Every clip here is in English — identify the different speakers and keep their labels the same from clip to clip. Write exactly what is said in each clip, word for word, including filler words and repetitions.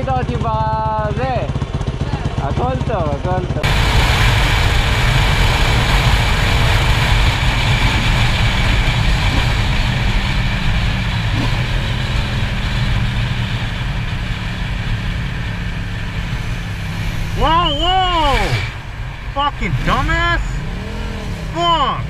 Speaker 1: Molto ti pare? Ascolto, ascolto.
Speaker 2: Whoa, whoa! Fucking dumbass! Fuck!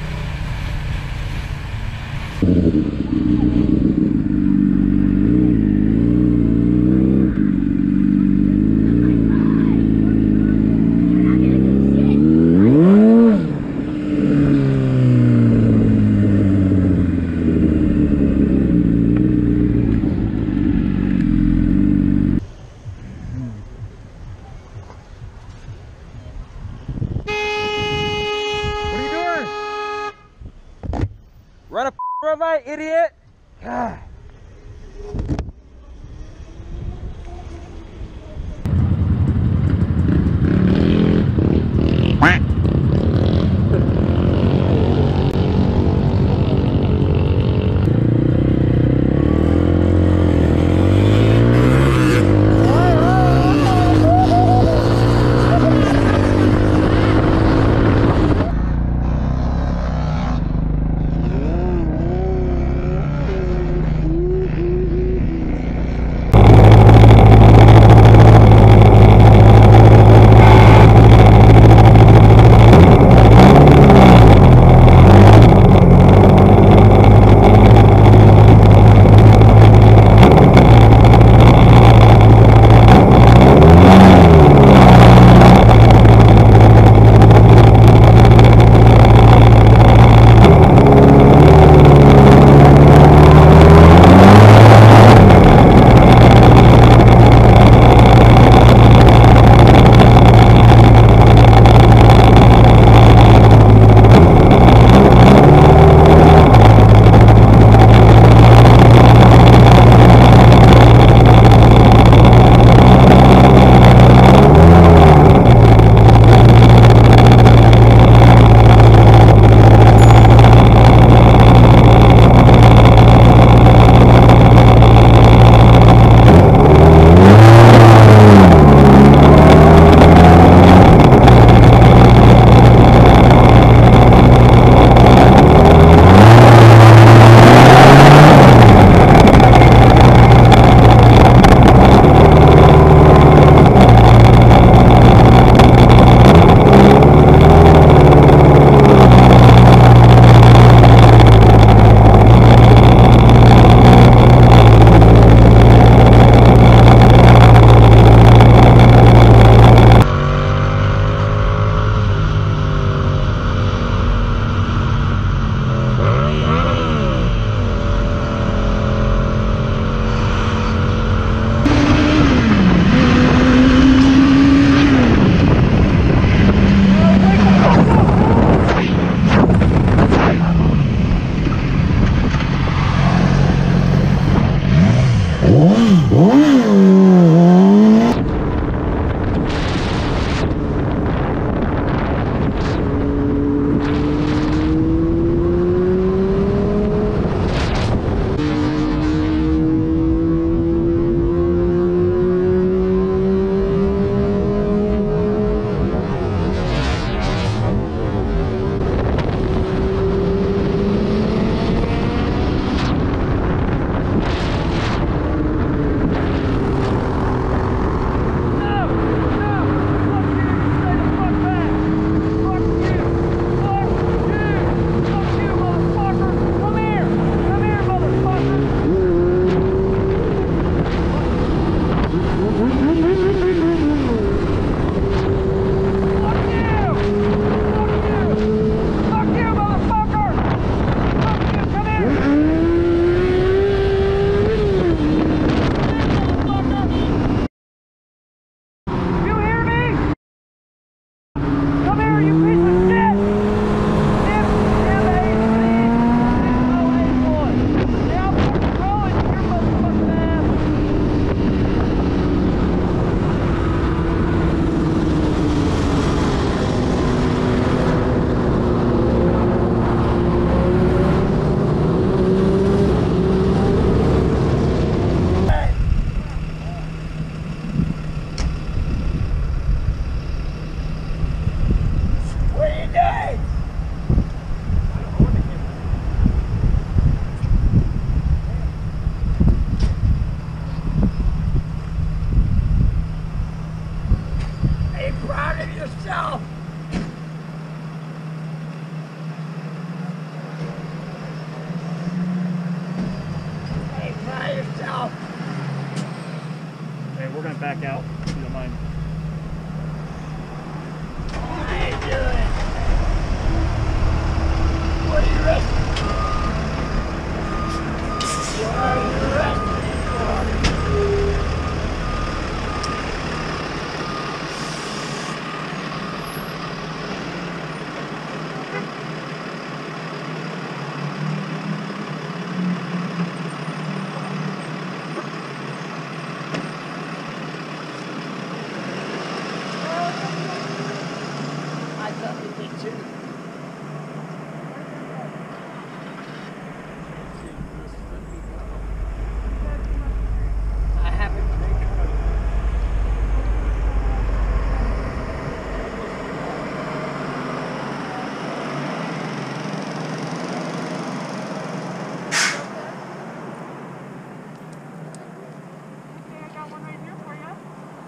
Speaker 1: Run a red light, idiot! God.
Speaker 2: back out, if you don't mind.
Speaker 3: What are you doing? What are you arresting for? What are you arresting for? I thought you did too. I haven't.
Speaker 4: Okay, I got one right here for you.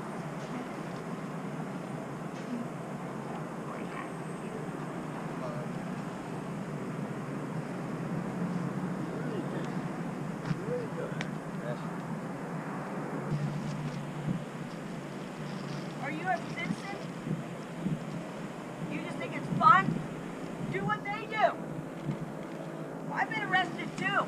Speaker 4: Are you a citizen? You just think it's fun? Do what they do. I've been arrested too.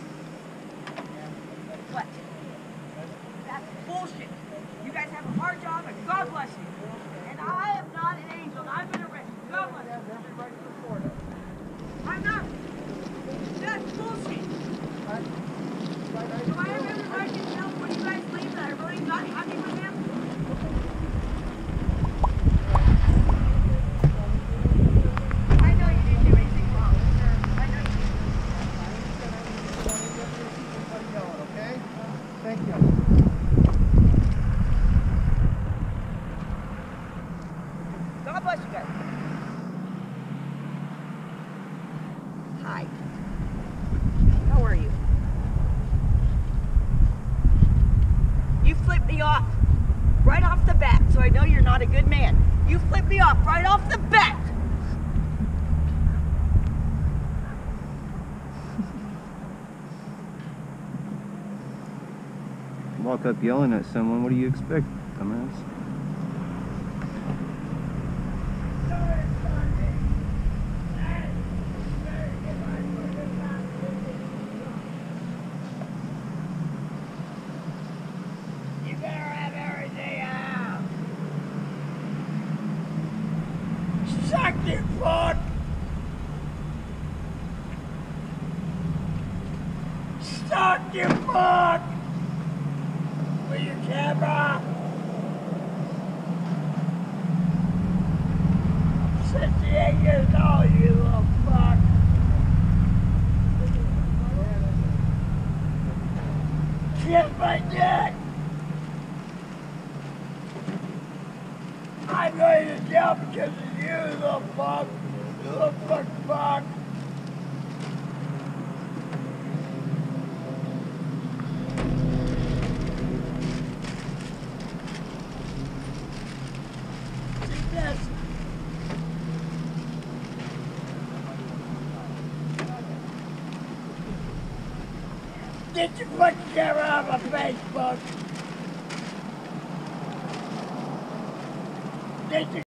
Speaker 4: What? That's bullshit. You guys have a hard job and God bless you. And I am not an angel and I've been arrested. God bless you. I'm not. That's bullshit. Do I have every right to tell when you guys leave that I really got happy with him? I know you didn't do anything wrong, sir. I know you didn't.
Speaker 5: Okay? Thank you.
Speaker 4: God bless you guys. Hi. How are you? You flipped me off right off the bat, so I know you're not a good man. You flipped me off right off the bat.
Speaker 1: Walk up yelling at someone, what do you expect, dumbass?
Speaker 3: You better have everything out. Suck your foot. Suck your foot. With your camera. sixty-eight years old, you little fuck. Kiss my dick. I'm going to jail because of you, little fuck. You little fuck fuck. See this? Get your fucking camera out of my Facebook. Get your